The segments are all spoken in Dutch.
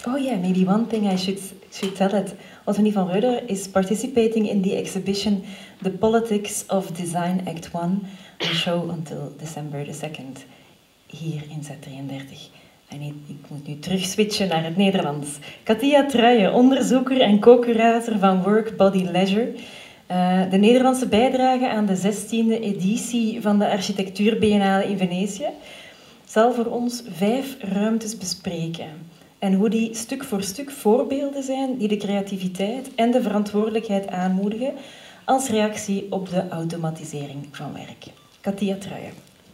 Oh yeah, maybe one thing I should tell it. Ottonie van Reuder is participating in the exhibition The Politics of Design Act 1, a show until December the 2nd, hier in Z33. En ik moet nu terug switchen naar het Nederlands. Katia Truijen, onderzoeker en co-curator van Work Body Leisure. De Nederlandse bijdrage aan de 16e editie van de Architectuur Biennale in Venetië zal voor ons 5 ruimtes bespreken. En hoe die stuk voor stuk voorbeelden zijn die de creativiteit en de verantwoordelijkheid aanmoedigen als reactie op de automatisering van werk. Katia Truijen.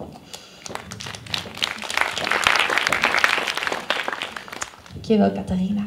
Dankjewel, Catharina.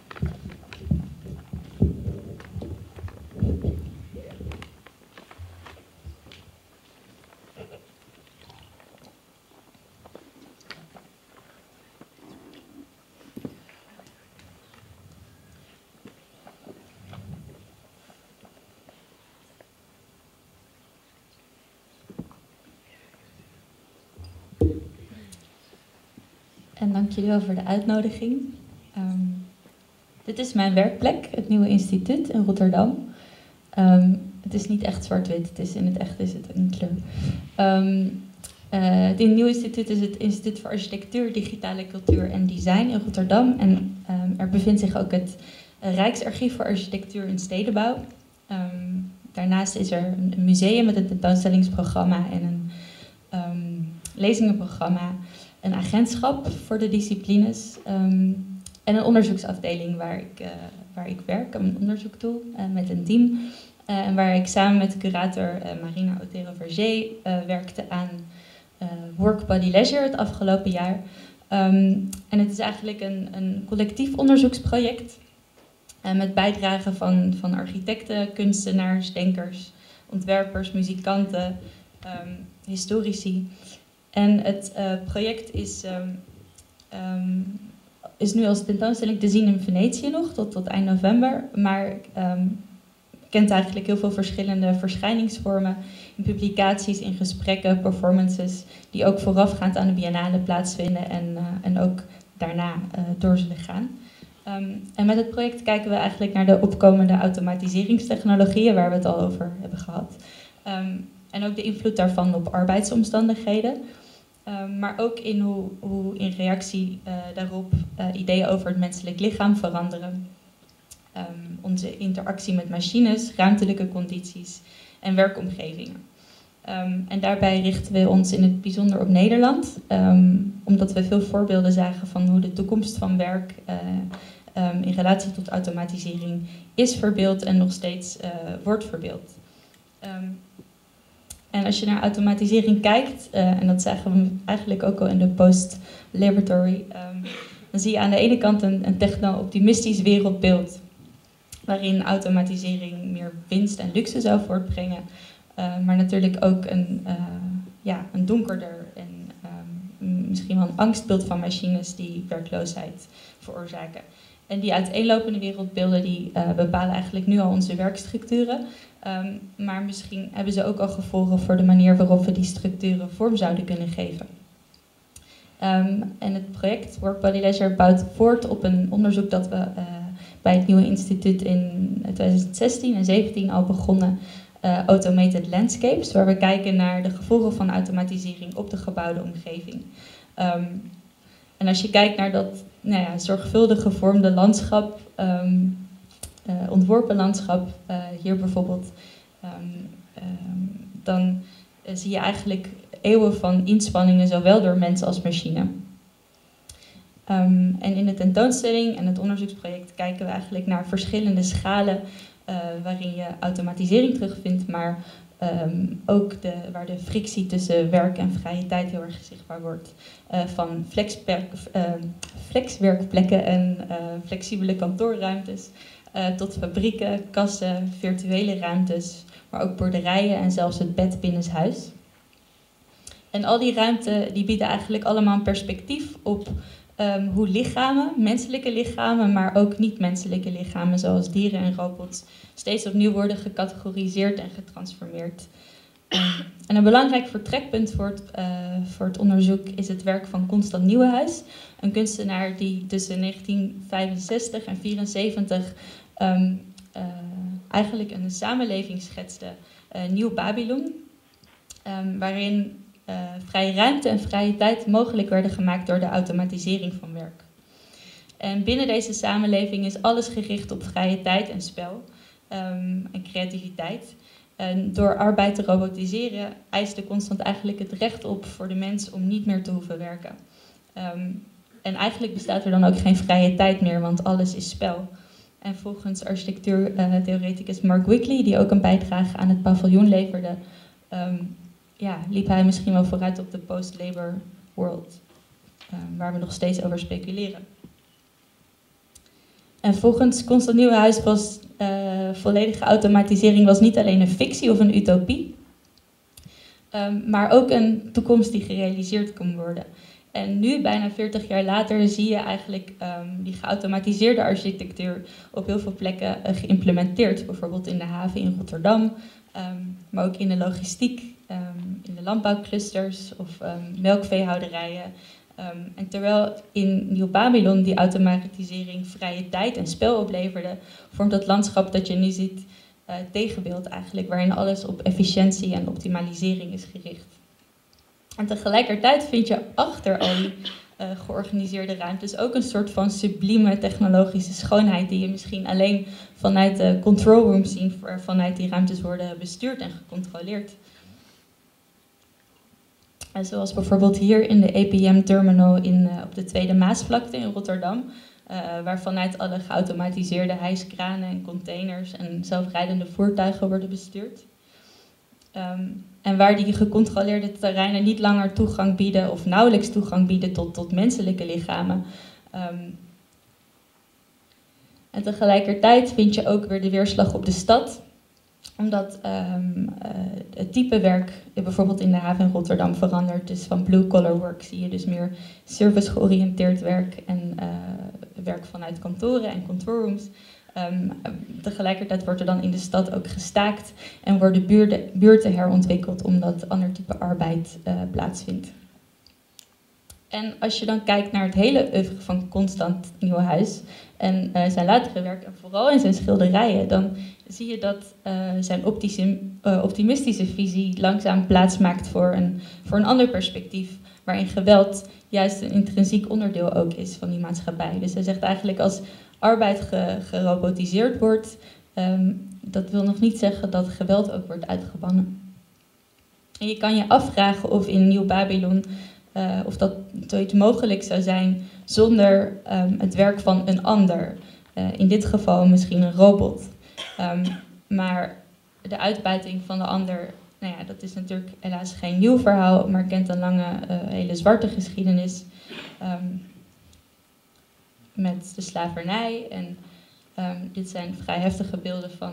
En dank jullie wel voor de uitnodiging. Dit is mijn werkplek, het Nieuwe Instituut in Rotterdam. Het is niet echt zwart-wit, in het echt is het een kleur. Het Nieuwe Instituut is het Instituut voor Architectuur, Digitale Cultuur en Design in Rotterdam. En er bevindt zich ook het Rijksarchief voor Architectuur en Stedenbouw. Daarnaast is er een museum met een tentoonstellingsprogramma en een lezingenprogramma. Een agentschap voor de disciplines en een onderzoeksafdeling waar ik werk, een onderzoek doe met een team. En waar ik samen met curator Marina Otero-Vergé werkte aan Work Body Leisure het afgelopen jaar. En het is eigenlijk een collectief onderzoeksproject met bijdragen van architecten, kunstenaars, denkers, ontwerpers, muzikanten, historici. En het project is nu als tentoonstelling te zien in Venetië nog, tot eind november. Maar kent eigenlijk heel veel verschillende verschijningsvormen in publicaties, in gesprekken, performances, die ook voorafgaand aan de biennale plaatsvinden en ook daarna door zullen gaan. En met het project kijken we eigenlijk naar de opkomende automatiseringstechnologieën, waar we het al over hebben gehad. En ook de invloed daarvan op arbeidsomstandigheden. Maar ook in hoe in reactie daarop ideeën over het menselijk lichaam veranderen. Onze interactie met machines, ruimtelijke condities en werkomgevingen. En daarbij richten we ons in het bijzonder op Nederland. Omdat we veel voorbeelden zagen van hoe de toekomst van werk in relatie tot automatisering is verbeeld en nog steeds wordt verbeeld. En als je naar automatisering kijkt, en dat zagen we eigenlijk ook al in de post-laboratory, dan zie je aan de ene kant een techno-optimistisch wereldbeeld, waarin automatisering meer winst en luxe zou voortbrengen, maar natuurlijk ook een donkerder en misschien wel een angstbeeld van machines die werkloosheid veroorzaken. En die uiteenlopende wereldbeelden die bepalen eigenlijk nu al onze werkstructuren. Maar misschien hebben ze ook al gevolgen voor de manier waarop we die structuren vorm zouden kunnen geven. En het project Work Body Leisure bouwt voort op een onderzoek dat we bij het Nieuwe Instituut in 2016 en 2017 al begonnen. Automated Landscapes, waar we kijken naar de gevolgen van automatisering op de gebouwde omgeving. En als je kijkt naar dat zorgvuldig gevormde landschap, ontworpen landschap, hier bijvoorbeeld, dan zie je eigenlijk eeuwen van inspanningen, zowel door mens als machine. En in de tentoonstelling en het onderzoeksproject kijken we eigenlijk naar verschillende schalen waarin je automatisering terugvindt, maar ook waar de frictie tussen werk en vrije tijd heel erg zichtbaar wordt. Van flexwerkplekken en flexibele kantoorruimtes tot fabrieken, kassen, virtuele ruimtes, maar ook boerderijen en zelfs het bed binnenshuis. En al die ruimten die bieden eigenlijk allemaal een perspectief op hoe lichamen, menselijke lichamen, maar ook niet-menselijke lichamen zoals dieren en robots, steeds opnieuw worden gecategoriseerd en getransformeerd. En een belangrijk vertrekpunt voor het onderzoek is het werk van Constant Nieuwenhuis, een kunstenaar die tussen 1965 en 1974 eigenlijk een samenleving schetste, Nieuw Babylon, waarin vrije ruimte en vrije tijd mogelijk werden gemaakt door de automatisering van werk. En binnen deze samenleving is alles gericht op vrije tijd en spel en creativiteit. En door arbeid te robotiseren eiste Constant eigenlijk het recht op voor de mens om niet meer te hoeven werken. En eigenlijk bestaat er dan ook geen vrije tijd meer, want alles is spel. En volgens architectuurtheoreticus Mark Wickley, die ook een bijdrage aan het paviljoen leverde, liep hij misschien wel vooruit op de post-labor world, waar we nog steeds over speculeren. En volgens Constant Nieuwenhuis was volledige automatisering was niet alleen een fictie of een utopie, maar ook een toekomst die gerealiseerd kon worden. En nu, bijna 40 jaar later, zie je eigenlijk die geautomatiseerde architectuur op heel veel plekken geïmplementeerd. Bijvoorbeeld in de haven in Rotterdam, maar ook in de logistiek, in de landbouwclusters of melkveehouderijen. En terwijl in Nieuw Babylon die automatisering vrije tijd en spel opleverde, vormt het landschap dat je nu ziet tegenbeeld eigenlijk, waarin alles op efficiëntie en optimalisering is gericht. En tegelijkertijd vind je achter al die georganiseerde ruimtes ook een soort van sublieme technologische schoonheid die je misschien alleen vanuit de control room ziet, vanuit die ruimtes worden bestuurd en gecontroleerd. En zoals bijvoorbeeld hier in de APM-terminal op de Tweede Maasvlakte in Rotterdam, waar vanuit alle geautomatiseerde hijskranen en containers en zelfrijdende voertuigen worden bestuurd. En waar die gecontroleerde terreinen niet langer toegang bieden of nauwelijks toegang bieden tot menselijke lichamen. En tegelijkertijd vind je ook weer de weerslag op de stad, omdat het type werk bijvoorbeeld in de haven in Rotterdam verandert. Dus van blue-collar work zie je dus meer service-georiënteerd werk en werk vanuit kantoren en control rooms. Tegelijkertijd wordt er dan in de stad ook gestaakt en worden buurten herontwikkeld omdat ander type arbeid plaatsvindt. En als je dan kijkt naar het hele oeuvre van Constant Nieuwenhuis en zijn latere werk, en vooral in zijn schilderijen, dan zie je dat zijn optimistische visie langzaam plaatsmaakt voor een ander perspectief, waarin geweld juist een intrinsiek onderdeel ook is van die maatschappij. Dus hij zegt eigenlijk als arbeid gerobotiseerd wordt, dat wil nog niet zeggen dat geweld ook wordt uitgebannen. En je kan je afvragen of in Nieuw Babylon of dat zoiets mogelijk zou zijn zonder het werk van een ander. In dit geval misschien een robot. Maar de uitbuiting van de ander, nou ja, dat is natuurlijk helaas geen nieuw verhaal, maar kent een lange, hele zwarte geschiedenis. Met de slavernij. En dit zijn vrij heftige beelden van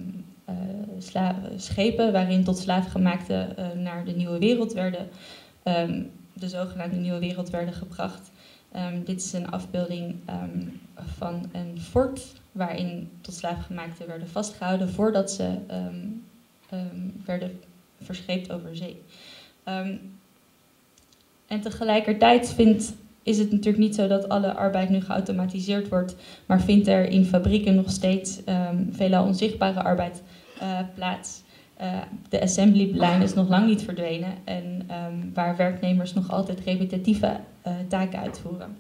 schepen waarin tot slaafgemaakten naar de nieuwe wereld werden, de zogenaamde nieuwe wereld werden gebracht. Dit is een afbeelding van een fort waarin tot slaafgemaakten werden vastgehouden voordat ze werden verscheept over zee. En tegelijkertijd is het natuurlijk niet zo dat alle arbeid nu geautomatiseerd wordt, maar vindt er in fabrieken nog steeds veelal onzichtbare arbeid plaats. De assembly-lijn is nog lang niet verdwenen en waar werknemers nog altijd repetitieve taken uitvoeren.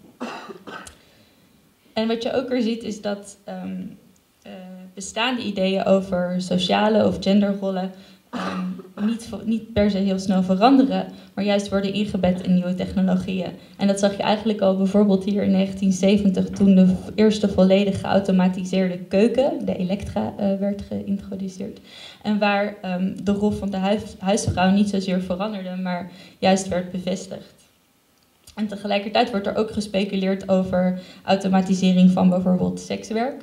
En wat je ook weer ziet is dat bestaande ideeën over sociale of genderrollen niet per se heel snel veranderen, maar juist worden ingebed in nieuwe technologieën. En dat zag je eigenlijk al bijvoorbeeld hier in 1970 toen de eerste volledig geautomatiseerde keuken, de Electra, werd geïntroduceerd. En waar de rol van de huisvrouw niet zozeer veranderde, maar juist werd bevestigd. En tegelijkertijd wordt er ook gespeculeerd over automatisering van bijvoorbeeld sekswerk.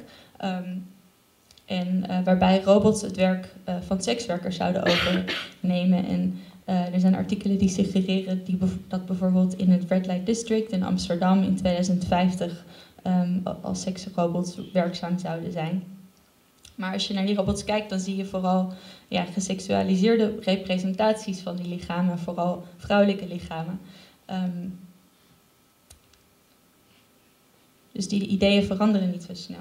Waarbij robots het werk van sekswerkers zouden overnemen. En er zijn artikelen die suggereren dat bijvoorbeeld in het Red Light District in Amsterdam in 2050 als seksrobots werkzaam zouden zijn. Maar als je naar die robots kijkt, dan zie je vooral geseksualiseerde representaties van die lichamen, vooral vrouwelijke lichamen. Dus die ideeën veranderen niet zo snel.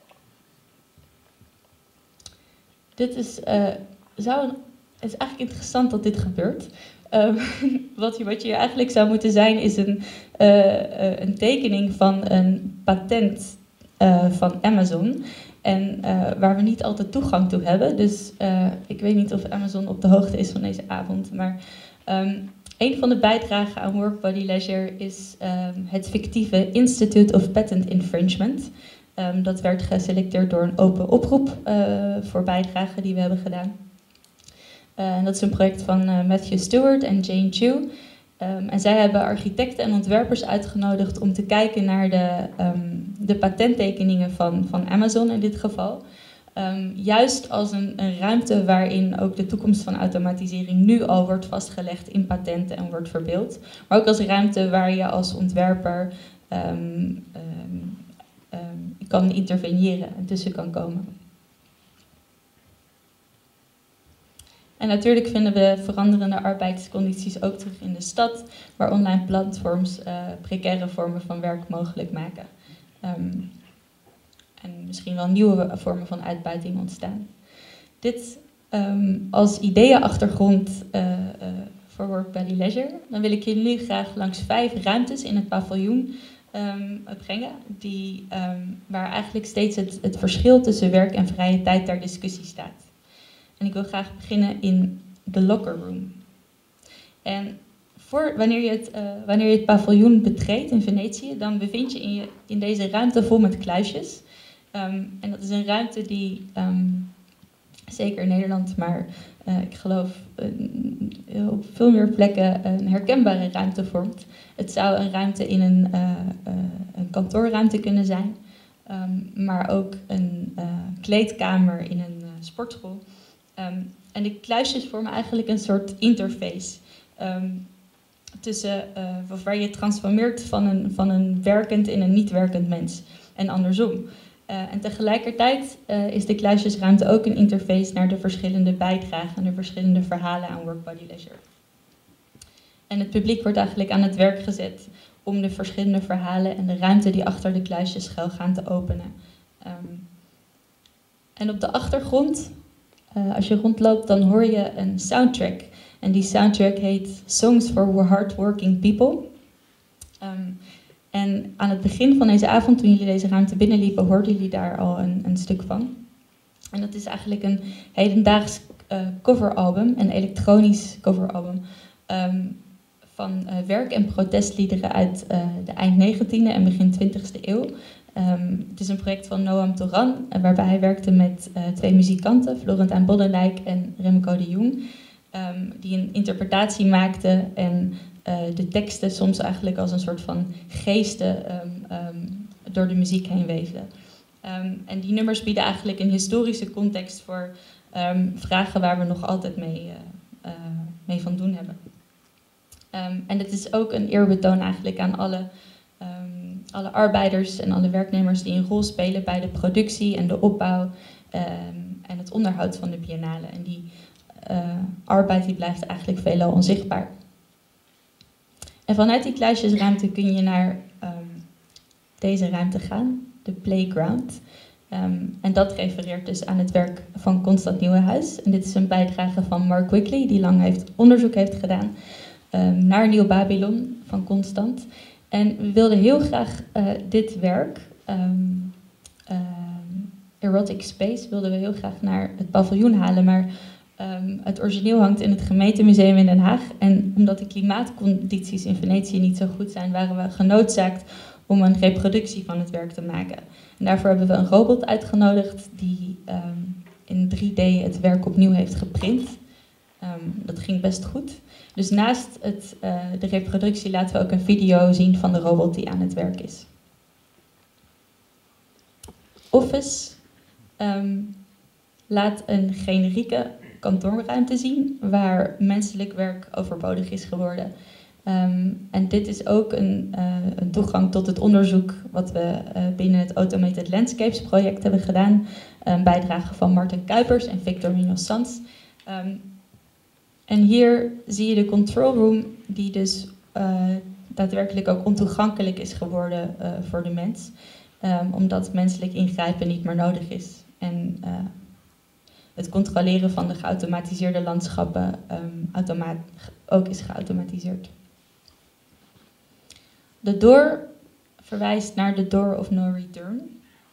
Dit is, het is eigenlijk interessant dat dit gebeurt. Wat je eigenlijk zou moeten zijn, is een tekening van een patent van Amazon. En waar we niet altijd toegang toe hebben. Dus ik weet niet of Amazon op de hoogte is van deze avond. Maar een van de bijdragen aan Work Body Leisure is het fictieve Institute of Patent Infringement. Dat werd geselecteerd door een open oproep voor bijdragen die we hebben gedaan. En dat is een project van Matthew Stewart en Jane Chu. En zij hebben architecten en ontwerpers uitgenodigd om te kijken naar de patenttekeningen van Amazon in dit geval. Juist als een ruimte waarin ook de toekomst van automatisering nu al wordt vastgelegd in patenten en wordt verbeeld. Maar ook als ruimte waar je als ontwerper kan interveneren en tussen kan komen. En natuurlijk vinden we veranderende arbeidscondities ook terug in de stad, waar online platforms precaire vormen van werk mogelijk maken. En misschien wel nieuwe vormen van uitbuiting ontstaan. Dit als ideeënachtergrond voor Work Body Leisure. Dan wil ik jullie graag langs 5 ruimtes in het paviljoen brengen, waar eigenlijk steeds het verschil tussen werk en vrije tijd ter discussie staat. En ik wil graag beginnen in de locker room. En wanneer je het paviljoen betreedt in Venetië, dan bevind je in deze ruimte vol met kluisjes. En dat is een ruimte die, zeker in Nederland, maar ik geloof op veel meer plekken een herkenbare ruimte vormt. Het zou een ruimte in een kantoorruimte kunnen zijn, maar ook een kleedkamer in een sportschool. En de kluisjes vormen eigenlijk een soort interface tussen waar je transformeert van een werkend in een niet werkend mens en andersom. En tegelijkertijd is de kluisjesruimte ook een interface naar de verschillende bijdragen en de verschillende verhalen aan Work Body Leisure. En het publiek wordt eigenlijk aan het werk gezet om de verschillende verhalen en de ruimte die achter de kluisjes schuilgaan te openen. En op de achtergrond, als je rondloopt, dan hoor je een soundtrack. En die soundtrack heet Songs for Hardworking People. En aan het begin van deze avond, toen jullie deze ruimte binnenliepen, hoorden jullie daar al een stuk van. En dat is eigenlijk een hedendaags coveralbum, een elektronisch coveralbum, van werk- en protestliederen uit de eind 19e en begin 20e eeuw. Het is een project van Noam Toran, waarbij hij werkte met 2 muzikanten, Florentijn Boddendijk en Remco de Jong, die een interpretatie maakten en de teksten soms eigenlijk als een soort van geesten door de muziek heen weefden. En die nummers bieden eigenlijk een historische context voor vragen waar we nog altijd mee van doen hebben. En het is ook een eerbetoon eigenlijk aan alle arbeiders en alle werknemers die een rol spelen bij de productie en de opbouw en het onderhoud van de biennale. En die arbeid die blijft eigenlijk veelal onzichtbaar. En vanuit die kluisjesruimte kun je naar deze ruimte gaan, de playground. En dat refereert dus aan het werk van Constant Nieuwenhuis. En dit is een bijdrage van Mark Quigley, die lang onderzoek heeft gedaan naar Nieuw Babylon van Constant. En we wilden heel graag dit werk, Erotic Space, wilden we heel graag naar het paviljoen halen. Maar het origineel hangt in het gemeentemuseum in Den Haag. En omdat de klimaatcondities in Venetië niet zo goed zijn, waren we genoodzaakt om een reproductie van het werk te maken. En daarvoor hebben we een robot uitgenodigd die in 3D het werk opnieuw heeft geprint. Dat ging best goed. Dus naast de reproductie laten we ook een video zien van de robot die aan het werk is. Office laat een generieke kantoorruimte zien waar menselijk werk overbodig is geworden. En dit is ook een toegang tot het onderzoek wat we binnen het Automated Landscapes project hebben gedaan. Een bijdrage van Martin Kuipers en Victor Munoz-Sanz. En hier zie je de control room die dus daadwerkelijk ook ontoegankelijk is geworden voor de mens. Omdat menselijk ingrijpen niet meer nodig is. En het controleren van de geautomatiseerde landschappen ook is geautomatiseerd. De door verwijst naar de door of no return.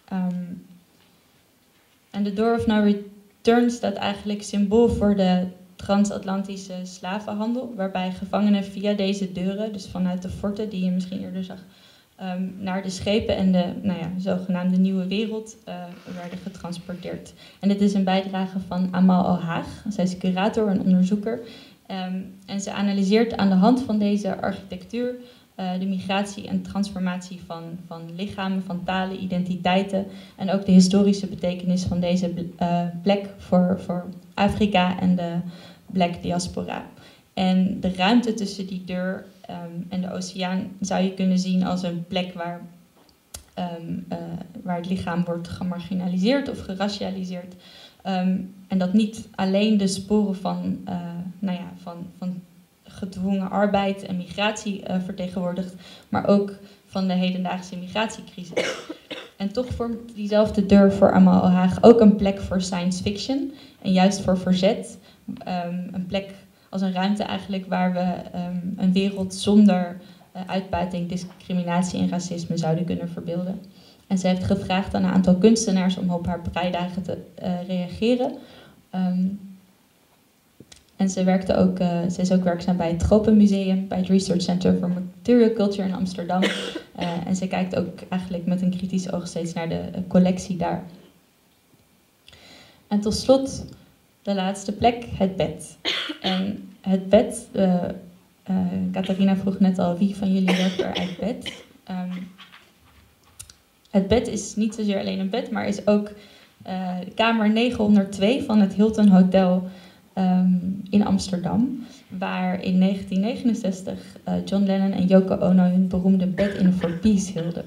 En de door of no return staat eigenlijk symbool voor de transatlantische slavenhandel, waarbij gevangenen via deze deuren, dus vanuit de forten die je misschien eerder zag, naar de schepen en de zogenaamde nieuwe wereld werden getransporteerd. En dit is een bijdrage van Amal Al-Haag. Zij is curator en onderzoeker. En ze analyseert aan de hand van deze architectuur de migratie en transformatie van lichamen, van talen, identiteiten en ook de historische betekenis van deze plek voor Afrika en de Black diaspora. En de ruimte tussen die deur en de oceaan zou je kunnen zien als een plek waar het lichaam wordt gemarginaliseerd of geracialiseerd. En dat niet alleen de sporen van gedwongen arbeid en migratie vertegenwoordigt, maar ook van de hedendaagse migratiecrisis. En toch vormt diezelfde deur voor Amal Al-Haag ook een plek voor science fiction en juist voor verzet. Een plek als een ruimte eigenlijk waar we een wereld zonder uitbuiting, discriminatie en racisme zouden kunnen verbeelden. En ze heeft gevraagd aan een aantal kunstenaars om op haar breidagen te reageren. En ze is ook werkzaam bij het Tropenmuseum, bij het Research Center for Material Culture in Amsterdam. En ze kijkt ook eigenlijk met een kritisch oog steeds naar de collectie daar. En tot slot de laatste plek, het bed. En het bed, Catharina vroeg net al, wie van jullie werkt er uit bed? Het bed is niet zozeer alleen een bed, maar is ook kamer 902 van het Hilton Hotel in Amsterdam, waar in 1969 John Lennon en Yoko Ono hun beroemde Bed in for Peace hielden.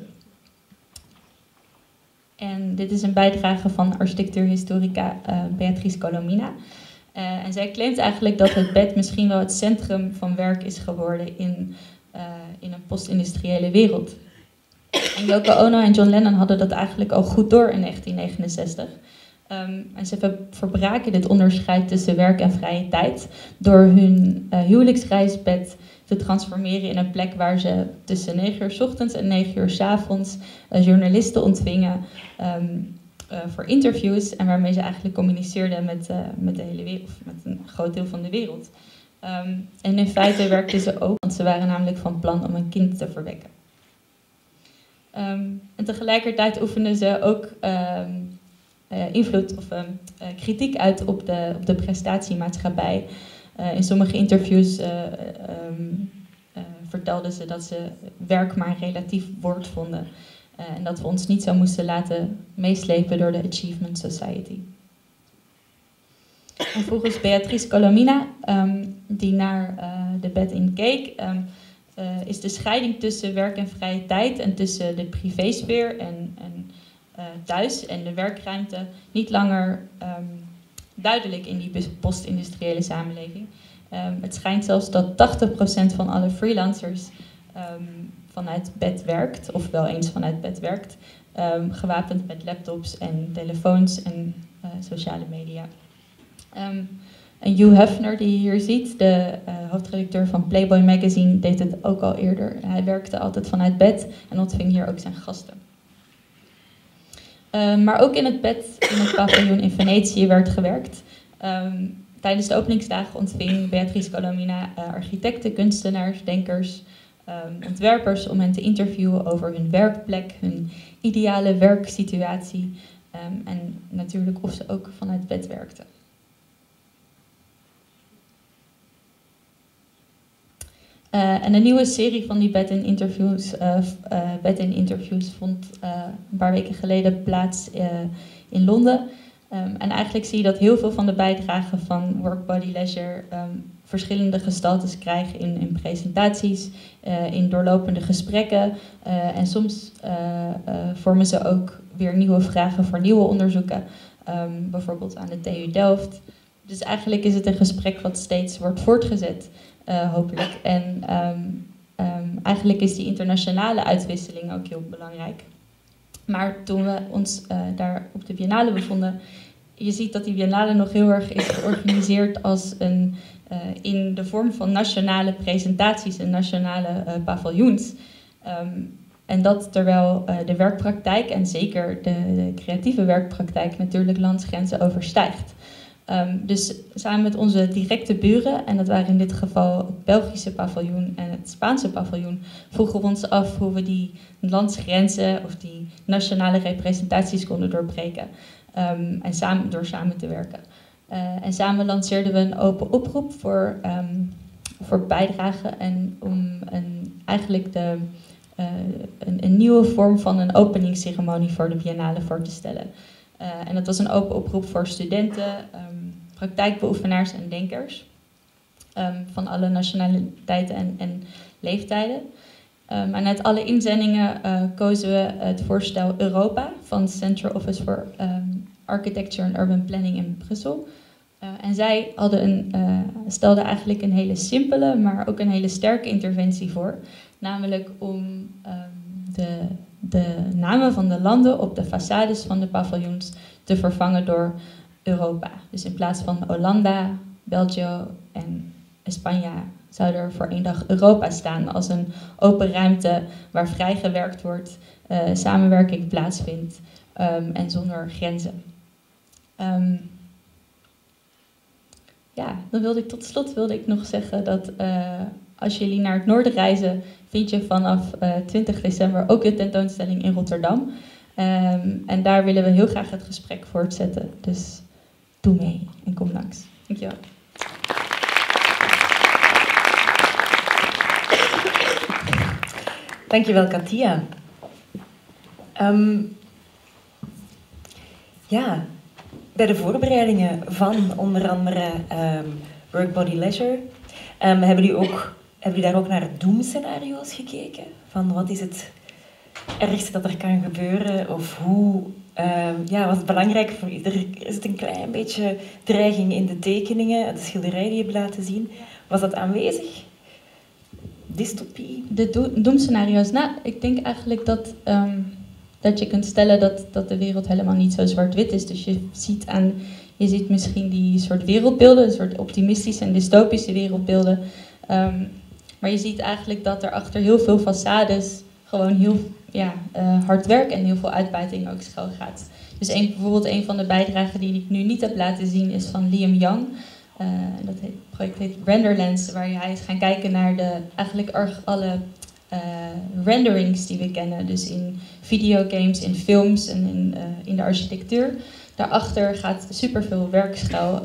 En dit is een bijdrage van architectuurhistorica Beatrice Colomina. En zij claimt eigenlijk dat het bed misschien wel het centrum van werk is geworden in een post-industriële wereld. En Yoko Ono en John Lennon hadden dat eigenlijk al goed door in 1969. En ze verbraken dit onderscheid tussen werk en vrije tijd door hun huwelijksreisbed te transformeren in een plek waar ze tussen 9 uur 's ochtends en 9 uur 's avonds journalisten ontvingen voor interviews en waarmee ze eigenlijk communiceerden met de hele wereld, of met een groot deel van de wereld. En in feite werkten ze ook, want ze waren namelijk van plan om een kind te verwekken. En tegelijkertijd oefenden ze ook invloed of kritiek uit op de prestatiemaatschappij. In sommige interviews vertelden ze dat ze werk maar een relatief woord vonden. En dat we ons niet zo moesten laten meeslepen door de Achievement Society. En volgens Beatrice Colomina, die naar de bed-in keek, is de scheiding tussen werk en vrije tijd en tussen de privésfeer en thuis en de werkruimte niet langer duidelijk in die post-industriële samenleving. Het schijnt zelfs dat 80% van alle freelancers vanuit bed werkt, of wel eens vanuit bed werkt, gewapend met laptops en telefoons en sociale media. En Hugh Hefner, die je hier ziet, de hoofdredacteur van Playboy Magazine, deed het ook al eerder. Hij werkte altijd vanuit bed en ontving hier ook zijn gasten. Maar ook in het bed in het paviljoen in Venetië werd gewerkt. Tijdens de openingsdagen ontving Beatrice Colomina architecten, kunstenaars, denkers, ontwerpers om hen te interviewen over hun werkplek, hun ideale werksituatie en natuurlijk of ze ook vanuit bed werkten. En een nieuwe serie van die bed-in interviews vond een paar weken geleden plaats in Londen. En eigenlijk zie je dat heel veel van de bijdragen van Work Body Leisure verschillende gestaltes krijgen in presentaties, in doorlopende gesprekken. En soms vormen ze ook weer nieuwe vragen voor nieuwe onderzoeken. Bijvoorbeeld aan de TU Delft. Dus eigenlijk is het een gesprek wat steeds wordt voortgezet, hopelijk. En eigenlijk is die internationale uitwisseling ook heel belangrijk. Maar toen we ons daar op de Biennale bevonden, je ziet dat die Biennale nog heel erg is georganiseerd als in de vorm van nationale presentaties en nationale paviljoens. En dat terwijl de werkpraktijk en zeker de creatieve werkpraktijk natuurlijk landsgrenzen overstijgt. Dus samen met onze directe buren, en dat waren in dit geval het Belgische paviljoen en het Spaanse paviljoen, vroegen we ons af hoe we die landsgrenzen of die nationale representaties konden doorbreken. En door samen te werken. En samen lanceerden we een open oproep voor bijdragen en om eigenlijk een nieuwe vorm van een openingsceremonie voor de Biennale voor te stellen. En dat was een open oproep voor studenten, praktijkbeoefenaars en denkers van alle nationaliteiten en leeftijden. En uit alle inzendingen kozen we het voorstel Europa van het Central Office for Architecture and Urban Planning in Brussel. En zij stelden eigenlijk een hele simpele, maar ook een hele sterke interventie voor. Namelijk om de namen van de landen op de façades van de paviljoens te vervangen door Europa. Dus in plaats van Hollanda, België en Spanje zou er voor 1 dag Europa staan als een open ruimte waar vrij gewerkt wordt, samenwerking plaatsvindt en zonder grenzen. Dan wilde ik tot slot nog zeggen dat als jullie naar het noorden reizen, vind je vanaf 20 december ook een tentoonstelling in Rotterdam. En daar willen we heel graag het gesprek voortzetten. Dus doe mee en kom langs. Dankjewel. Dankjewel, Katia. Bij de voorbereidingen van onder andere Work Body Leisure hebben jullie daar ook naar doemscenario's gekeken? Van wat is het ergste dat er kan gebeuren? Of hoe was het belangrijk voor iedereen? Is het een klein beetje dreiging in de tekeningen, de schilderij die je hebt laten zien? Was dat aanwezig? Dystopie? De doemscenario's? Nou, ik denk eigenlijk dat je kunt stellen dat de wereld helemaal niet zo zwart-wit is. Dus je ziet misschien die soort wereldbeelden, een soort optimistische en dystopische wereldbeelden. Maar je ziet eigenlijk dat er achter heel veel façades gewoon heel hard werk en heel veel uitbuiting ook schuil gaat. Dus bijvoorbeeld een van de bijdragen die ik nu niet heb laten zien is van Liam Young. Het project heet Renderlands, waar hij is gaan kijken naar eigenlijk alle renderings die we kennen. Dus in videogames, in films en in de architectuur. Daarachter gaat superveel werkschuil,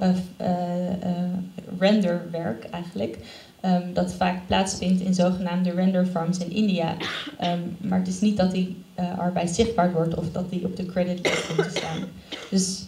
renderwerk eigenlijk. Dat vaak plaatsvindt in zogenaamde render farms in India. Maar het is niet dat die arbeid zichtbaar wordt of dat die op de creditlist komt te staan. Dus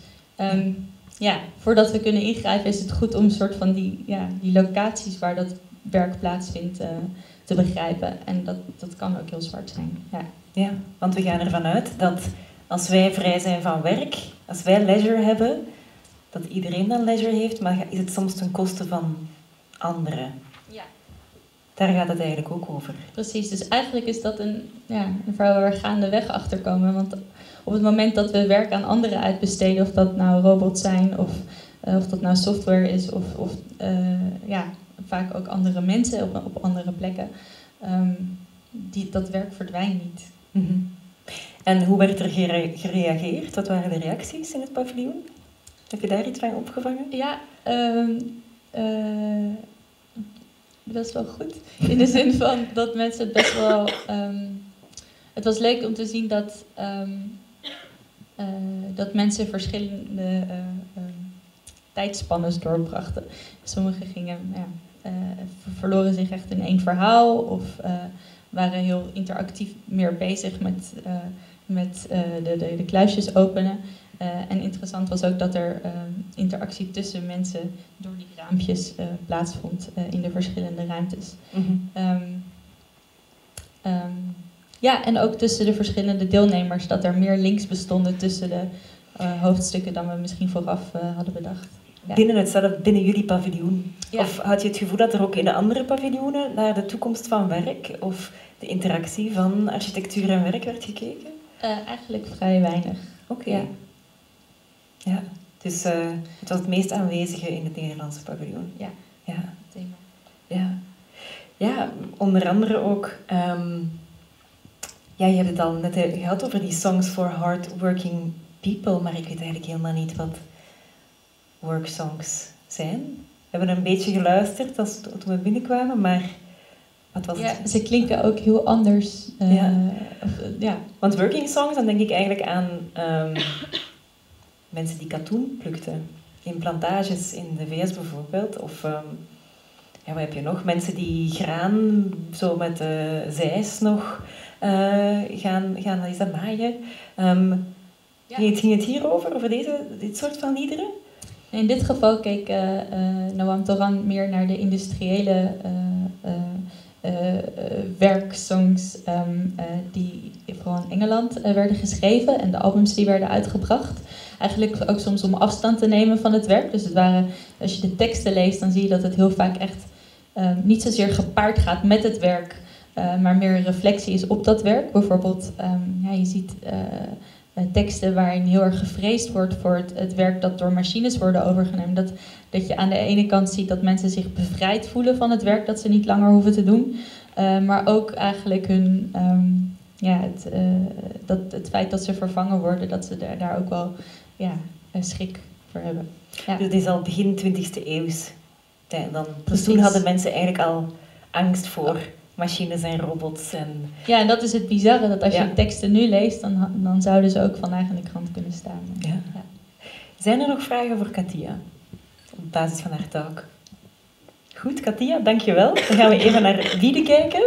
voordat we kunnen ingrijpen is het goed om een soort van die locaties waar dat werk plaatsvindt te begrijpen. En dat kan ook heel zwart zijn. Ja, want we gaan ervan uit dat als wij vrij zijn van werk, als wij leisure hebben, dat iedereen dan leisure heeft, maar is het soms ten koste van anderen. Ja. Daar gaat het eigenlijk ook over. Precies, dus eigenlijk is dat een verhaal waar we gaandeweg achter komen. Want op het moment dat we werk aan anderen uitbesteden, of dat nou robots zijn, of dat nou software is, of vaak ook andere mensen op andere plekken, dat werk verdwijnt niet. Mm-hmm. En hoe werd er gereageerd? Wat waren de reacties in het paviljoen? Heb je daar iets van opgevangen? Ja, best wel goed. In de zin van dat mensen het best wel... het was leuk om te zien dat mensen verschillende tijdspannes doorbrachten. Sommigen verloren zich echt in één verhaal of waren heel interactief meer bezig met de kluisjes openen. En interessant was ook dat er interactie tussen mensen door die raampjes plaatsvond in de verschillende ruimtes. Ja, en ook tussen de verschillende deelnemers, dat er meer links bestonden tussen de hoofdstukken dan we misschien vooraf hadden bedacht. Ja. Binnen jullie paviljoen? Ja. Of had je het gevoel dat er ook in de andere paviljoenen naar de toekomst van werk of de interactie van architectuur en werk werd gekeken? Eigenlijk vrij weinig. Oké. Ja. Ja, dus het was het meest aanwezige in het Nederlandse paviljoen. Ja, ja. Thema. Ja. Ja, onder andere ook... ja, je hebt het al net gehad over die Songs for Hardworking People, maar ik weet eigenlijk helemaal niet wat worksongs zijn. We hebben een beetje geluisterd toen we binnenkwamen, maar wat was het? Ze klinken ook heel anders. Ja. Want working songs, dan denk ik eigenlijk aan mensen die katoen plukten. In plantages in de VS bijvoorbeeld. Of ja, wat heb je nog? Mensen die graan zo met zeis nog gaan is dat maaien. Ging het hierover, over dit soort van liederen? In dit geval keek Noam Toran meer naar de industriële werksongs die vooral in Engeland werden geschreven en de albums die werden uitgebracht. Eigenlijk ook soms om afstand te nemen van het werk. Dus het waren, als je de teksten leest, dan zie je dat het heel vaak echt niet zozeer gepaard gaat met het werk, maar meer een reflectie is op dat werk. Bijvoorbeeld, je ziet teksten waarin heel erg gevreesd wordt voor het werk dat door machines worden overgenomen. Dat je aan de ene kant ziet dat mensen zich bevrijd voelen van het werk dat ze niet langer hoeven te doen. Maar ook eigenlijk hun, het feit dat ze vervangen worden, dat ze daar ook wel schrik voor hebben. Ja. Dus het is al begin 20e eeuws. Dus toen hadden mensen eigenlijk al angst voor machines en robots. Ja, en dat is het bizarre, dat als je teksten nu leest, dan zouden ze ook vandaag in de krant kunnen staan. Ja. Ja. Zijn er nog vragen voor Katia? Op basis van haar talk. Goed, Katia, dankjewel. Dan gaan we even naar Wiede kijken.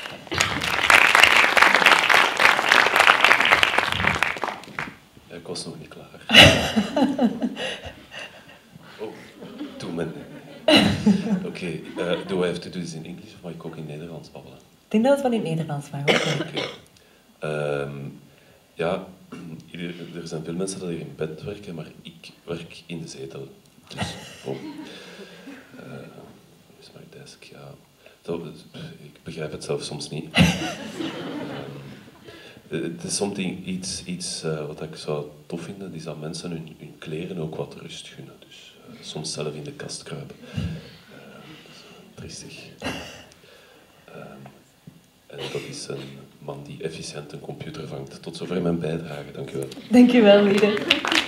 Ik was nog niet klaar. Oh, 2 minuten. Oké, do I have to do this in English of mag ik ook in Nederlands babbelen? Ik denk dat het wel in het Nederlands mag. Oké. Ja, er zijn veel mensen die hier in bed werken, maar ik werk in de zetel. Dus, is mijn desk, ja. Ik begrijp het zelf soms niet. Het is iets wat ik zou tof vinden, is dat mensen hun kleren ook wat rust gunnen. Dus soms zelf in de kast kruipen. Triestig. En dat is een man die efficiënt een computer vangt. Tot zover mijn bijdrage, dank u wel. Dank u wel, Wiede.